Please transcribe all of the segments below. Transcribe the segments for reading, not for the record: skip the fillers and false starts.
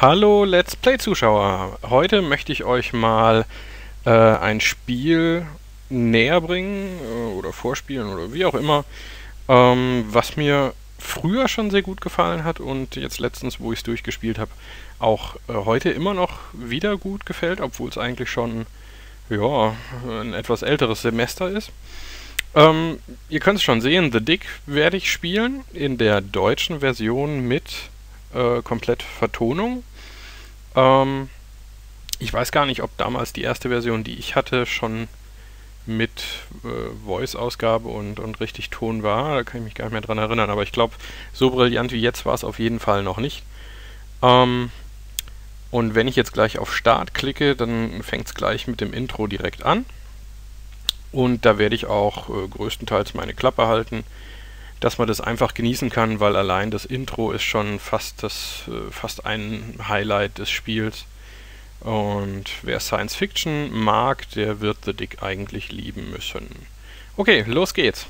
Hallo Let's Play Zuschauer. Heute möchte ich euch mal ein Spiel näher bringen oder vorspielen oder wie auch immer, was mir früher schon sehr gut gefallen hat und jetzt letztens, wo ich es durchgespielt habe, auch heute immer noch wieder gut gefällt, obwohl es eigentlich schon ja, ein etwas älteres Semester ist. Ihr könnt es schon sehen, The Dig werde ich spielen in der deutschen Version mit komplett Vertonung. Ich weiß gar nicht, ob damals die erste Version, die ich hatte, schon mit Voice-Ausgabe und richtig Ton war. Da kann ich mich gar nicht mehr dran erinnern, aber ich glaube, so brillant wie jetzt war es auf jeden Fall noch nicht. Und wenn ich jetzt gleich auf Start klicke, dann fängt es gleich mit dem Intro direkt an. Und da werde ich auch größtenteils meine Klappe halten, dass man das einfach genießen kann, weil allein das Intro ist schon fast ein Highlight des Spiels. Und wer Science Fiction mag, der wird The Dig eigentlich lieben müssen. Okay, los geht's.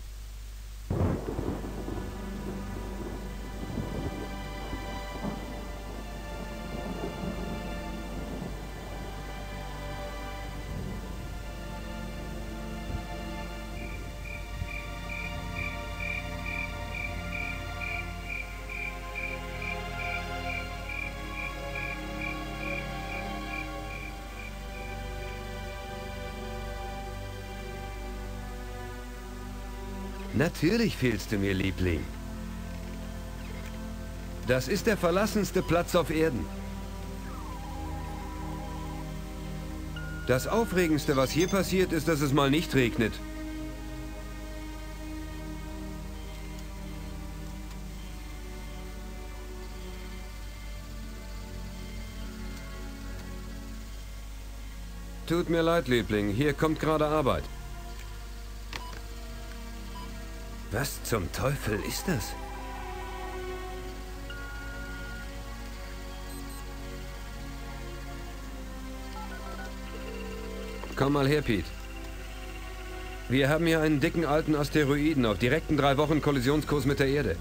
Natürlich fehlst du mir, Liebling. Das ist der verlassenste Platz auf Erden. Das Aufregendste, was hier passiert, ist, dass es mal nicht regnet. Tut mir leid, Liebling. Hier kommt gerade Arbeit. Was zum Teufel ist das? Komm mal her, Pete. Wir haben hier einen dicken alten Asteroiden auf direkten 3 Wochen Kollisionskurs mit der Erde.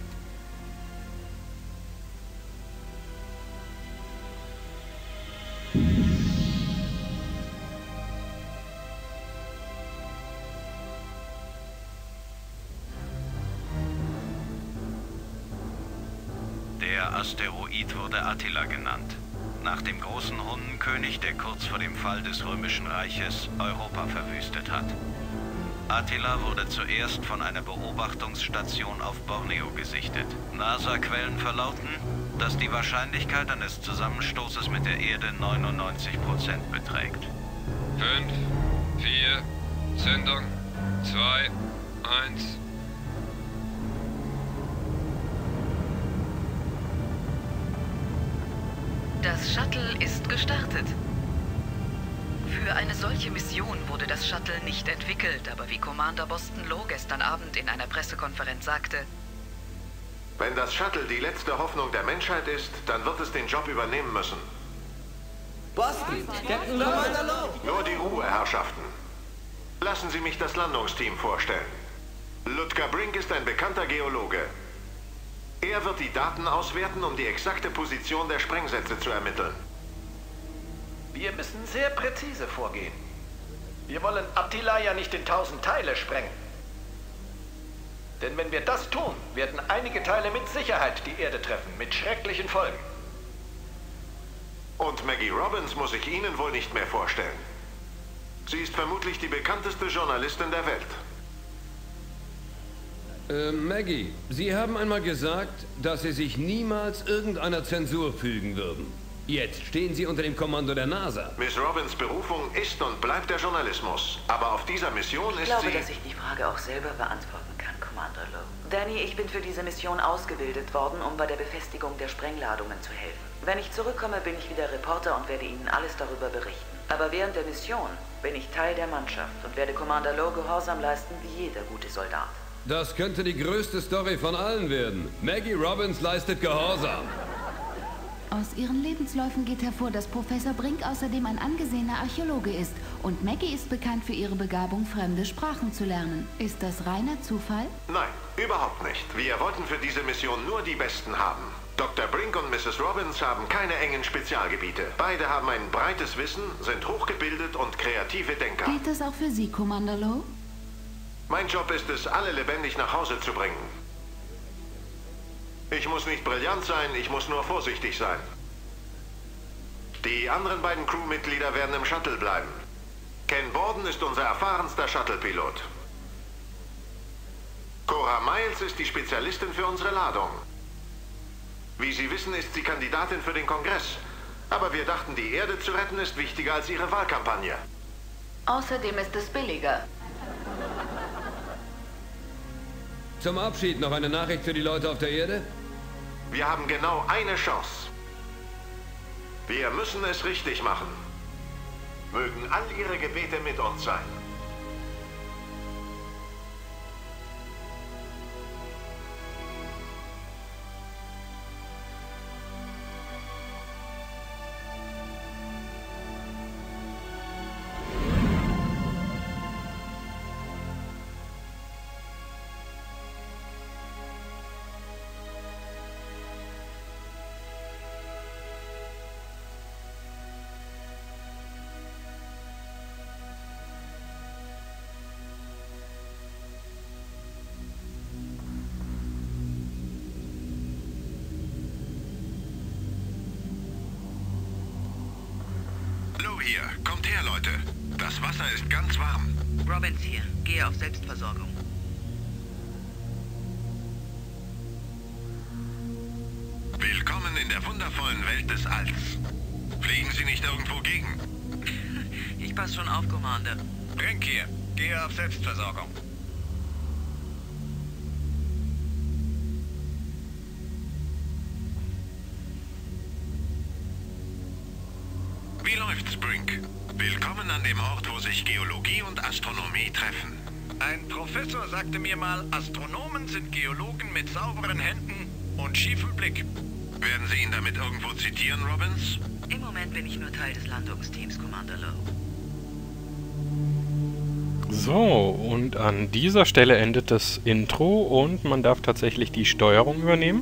Der Asteroid wurde Attila genannt, nach dem großen Hunnenkönig, der kurz vor dem Fall des Römischen Reiches Europa verwüstet hat. Attila wurde zuerst von einer Beobachtungsstation auf Borneo gesichtet. NASA-Quellen verlauten, dass die Wahrscheinlichkeit eines Zusammenstoßes mit der Erde 99% beträgt. 5, 4, Zündung, 2, 1... Das Shuttle ist gestartet. Für eine solche Mission wurde das Shuttle nicht entwickelt, aber wie Commander Boston Low gestern Abend in einer Pressekonferenz sagte: Wenn das Shuttle die letzte Hoffnung der Menschheit ist, dann wird es den Job übernehmen müssen. Boston, Captain Commander Low! Nur die Ruhe, Herrschaften. Lassen Sie mich das Landungsteam vorstellen. Ludger Brink ist ein bekannter Geologe. Er wird die Daten auswerten, um die exakte Position der Sprengsätze zu ermitteln. Wir müssen sehr präzise vorgehen. Wir wollen Attila ja nicht in 1000 Teile sprengen. Denn wenn wir das tun, werden einige Teile mit Sicherheit die Erde treffen, mit schrecklichen Folgen. Und Maggie Robbins muss ich Ihnen wohl nicht mehr vorstellen. Sie ist vermutlich die bekannteste Journalistin der Welt. Maggie, Sie haben einmal gesagt, dass Sie sich niemals irgendeiner Zensur fügen würden. Jetzt stehen Sie unter dem Kommando der NASA. Miss Robbins Berufung ist und bleibt der Journalismus. Aber auf dieser Mission ist sie... Ich glaube, dass ich die Frage auch selber beantworten kann, Commander Low. Danny, ich bin für diese Mission ausgebildet worden, um bei der Befestigung der Sprengladungen zu helfen. Wenn ich zurückkomme, bin ich wieder Reporter und werde Ihnen alles darüber berichten. Aber während der Mission bin ich Teil der Mannschaft und werde Commander Low Gehorsam leisten wie jeder gute Soldat. Das könnte die größte Story von allen werden. Maggie Robbins leistet Gehorsam. Aus ihren Lebensläufen geht hervor, dass Professor Brink außerdem ein angesehener Archäologe ist. Und Maggie ist bekannt für ihre Begabung, fremde Sprachen zu lernen. Ist das reiner Zufall? Nein, überhaupt nicht. Wir wollten für diese Mission nur die Besten haben. Dr. Brink und Mrs. Robbins haben keine engen Spezialgebiete. Beide haben ein breites Wissen, sind hochgebildet und kreative Denker. Gilt das auch für Sie, Commander Lowe? Mein Job ist es, alle lebendig nach Hause zu bringen. Ich muss nicht brillant sein, ich muss nur vorsichtig sein. Die anderen beiden Crewmitglieder werden im Shuttle bleiben. Ken Borden ist unser erfahrenster Shuttle-Pilot. Cora Miles ist die Spezialistin für unsere Ladung. Wie Sie wissen, ist sie Kandidatin für den Kongress. Aber wir dachten, die Erde zu retten ist wichtiger als Ihre Wahlkampagne. Außerdem ist es billiger. Zum Abschied noch eine Nachricht für die Leute auf der Erde? Wir haben genau eine Chance. Wir müssen es richtig machen. Mögen all Ihre Gebete mit uns sein. Hier, kommt her, Leute. Das Wasser ist ganz warm. Robbins hier. Gehe auf Selbstversorgung. Willkommen in der wundervollen Welt des Alls. Fliegen Sie nicht irgendwo gegen? Ich passe schon auf, Commander. Brink hier. Gehe auf Selbstversorgung. Wie läuft's, Brink? Willkommen an dem Ort, wo sich Geologie und Astronomie treffen. Ein Professor sagte mir mal, Astronomen sind Geologen mit sauberen Händen und schiefem Blick. Werden Sie ihn damit irgendwo zitieren, Robbins? Im Moment bin ich nur Teil des Landungsteams, Commander Lowe. So, und an dieser Stelle endet das Intro und man darf tatsächlich die Steuerung übernehmen.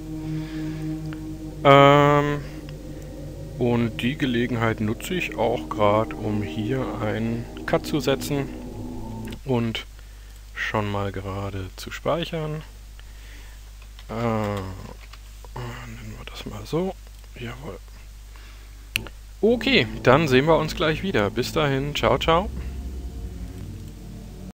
Und die Gelegenheit nutze ich auch gerade, um hier einen Cut zu setzen und schon mal gerade zu speichern. Nennen wir das mal so. Jawohl. Okay, dann sehen wir uns gleich wieder. Bis dahin, ciao, ciao.